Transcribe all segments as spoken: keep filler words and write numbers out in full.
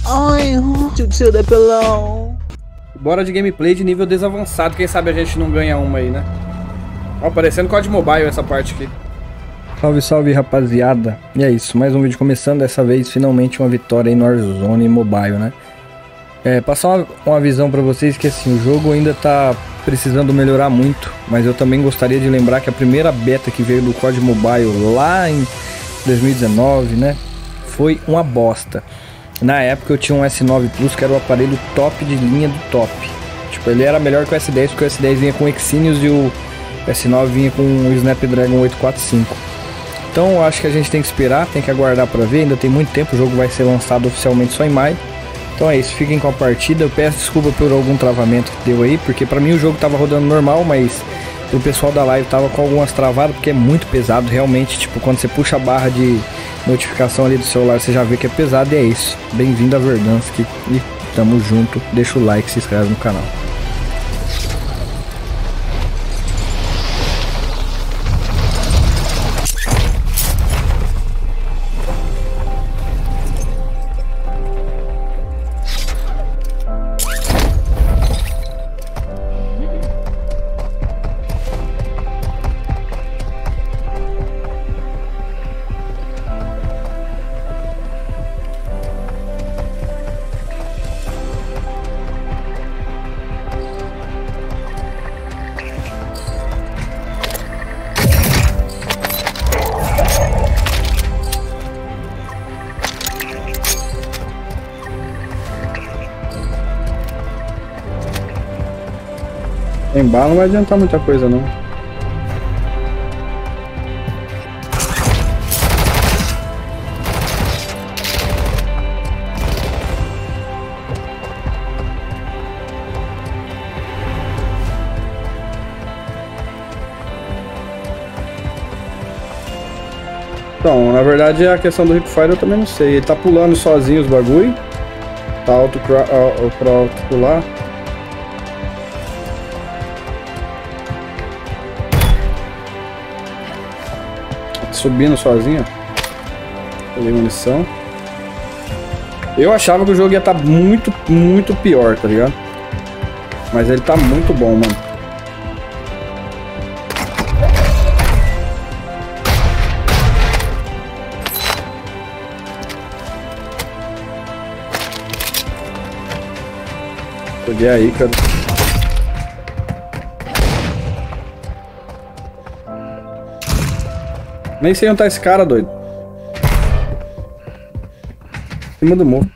Ai, tio de pelão. Bora de gameplay de nível desavançado. Quem sabe a gente não ganha uma aí, né? Ó, parecendo C O D Mobile essa parte aqui. Salve, salve, rapaziada. E é isso, mais um vídeo começando. Dessa vez, finalmente uma vitória em Warzone Mobile, né? É, passar uma, uma visão pra vocês que assim, o jogo ainda tá precisando melhorar muito. Mas eu também gostaria de lembrar que a primeira beta que veio do C O D Mobile lá em dois mil e dezenove, né? Foi uma bosta. Na época eu tinha um S nove Plus, que era o aparelho top de linha do top. Tipo, ele era melhor que o S dez, porque o S dez vinha com Exynos e o S nove vinha com o Snapdragon oito quatro cinco. Então eu acho que a gente tem que esperar, tem que aguardar pra ver. Ainda tem muito tempo, o jogo vai ser lançado oficialmente só em maio. Então é isso, fiquem com a partida. Eu peço desculpa por algum travamento que deu aí, porque pra mim o jogo tava rodando normal, mas pro pessoal da live tava com algumas travadas, porque é muito pesado, realmente. Tipo, quando você puxa a barra de notificação ali do celular, você já vê que é pesado. E é isso, bem-vindo a Verdansk e tamo junto. Deixa o like, se inscreve no canal. Em bala não vai adiantar muita coisa não. Então, na verdade a questão do Hipfire eu também não sei. Ele tá pulando sozinho os bagulho. Tá auto pra auto pular. Subindo sozinho. Peguei munição. Eu achava que o jogo ia estar muito, muito pior, tá ligado? Mas ele tá muito bom, mano. Peguei aí, cara. Nem sei onde tá esse cara, doido. Em cima do morro.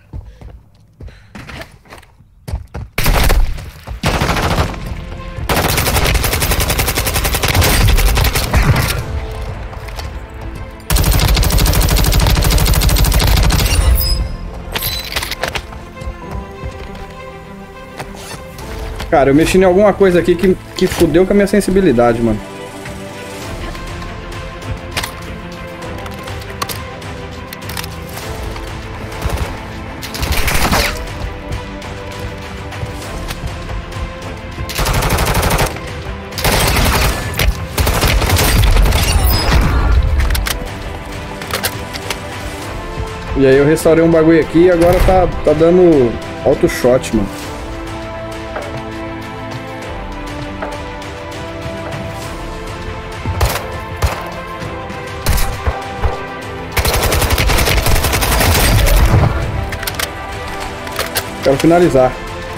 Cara, eu mexi em alguma coisa aqui que, que fudeu com a minha sensibilidade, mano. E aí eu restaurei um bagulho aqui e agora tá, tá dando auto shot, mano. Quero finalizar.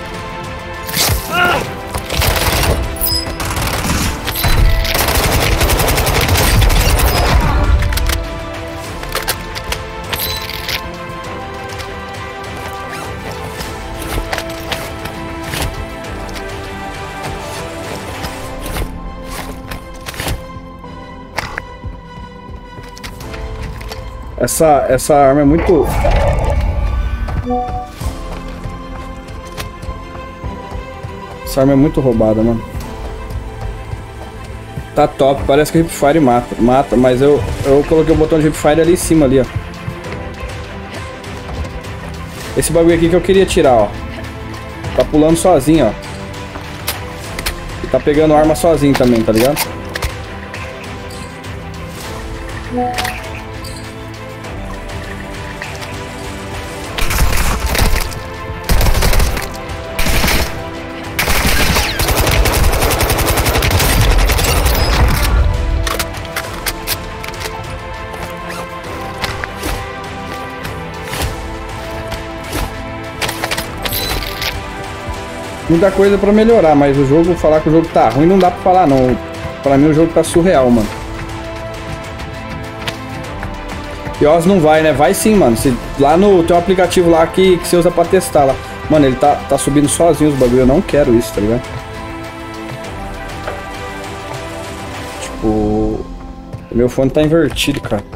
Essa, essa arma é muito... Essa arma é muito roubada, mano. Tá top, parece que o Hipfire mata, mata, mas eu, eu coloquei o botão de Hipfire ali em cima, ali, ó. Esse bagulho aqui que eu queria tirar, ó. Tá pulando sozinho, ó. E tá pegando arma sozinho também, tá ligado? muita coisa pra melhorar, mas o jogo, falar que o jogo tá ruim, não dá pra falar não. Pra mim o jogo tá surreal, mano. E Oz não vai, né? Vai sim, mano. Se, lá no... Tem um aplicativo lá que, que você usa pra testar lá. Mano, ele tá, tá subindo sozinho os bagulho. Eu não quero isso, tá ligado? Tipo... O meu fone tá invertido, cara.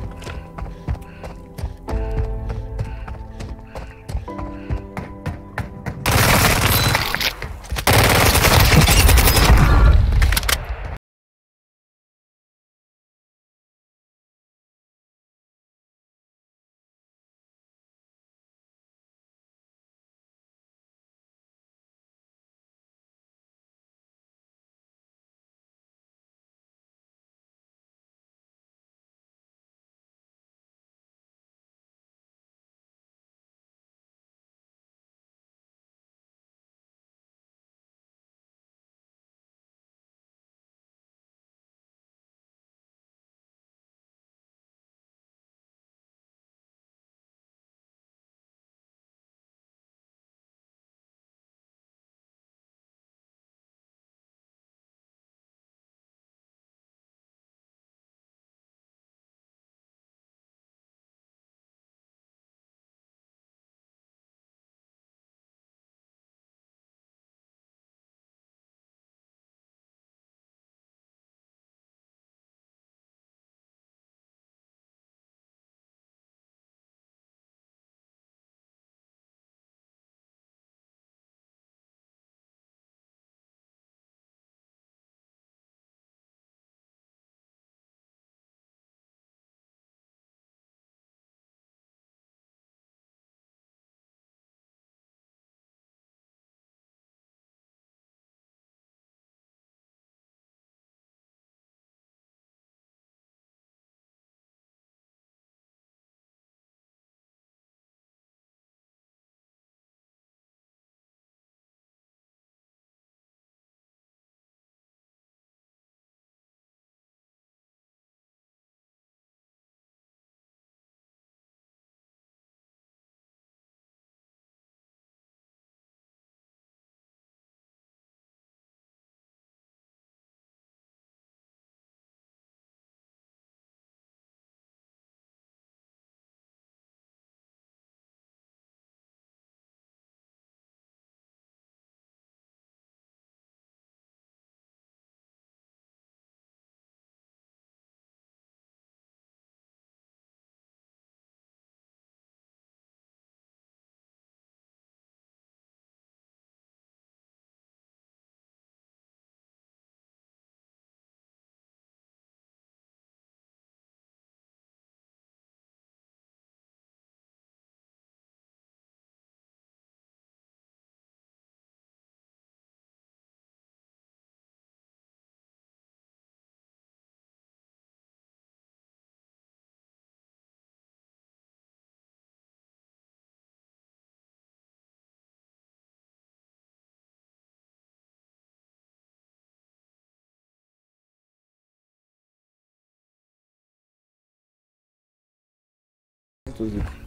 Inclusive.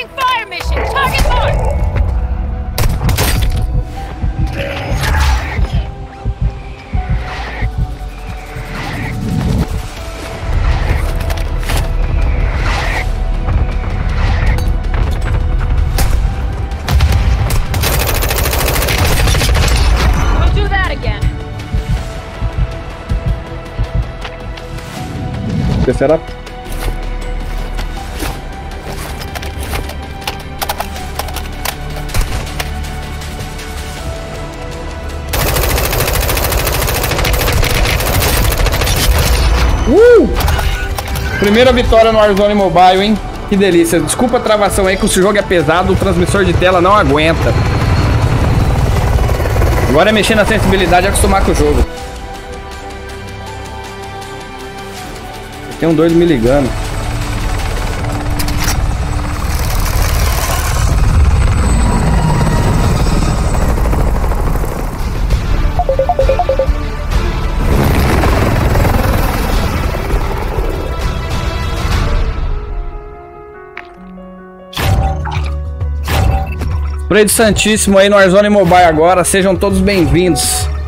Launching fire mission. Target marked. Terceira. Uh! Primeira vitória no Warzone Mobile, hein? Que delícia. Desculpa a travação aí, que o jogo é pesado, o transmissor de tela não aguenta. Agora é mexer na sensibilidade e acostumar com o jogo. Tem um doido me ligando. Prédio Santíssimo aí no Warzone Mobile agora. Sejam todos bem-vindos.